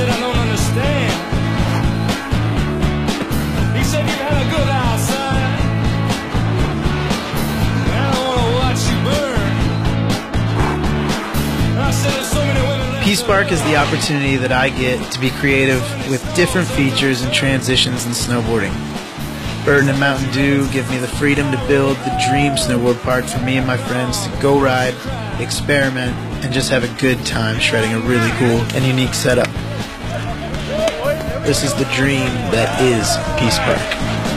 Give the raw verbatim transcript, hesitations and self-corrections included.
said, I don't understand. He said, you've had a good outside. I don't want to watch you burn. I said, there's so many women. Peace Park is the opportunity that I get to be creative with different features and transitions in snowboarding. Burden and Mountain Dew give me the freedom to build the dream snowboard park for me and my friends to go ride, experiment, and just have a good time shredding a really cool and unique setup. This is the dream that is Peace Park.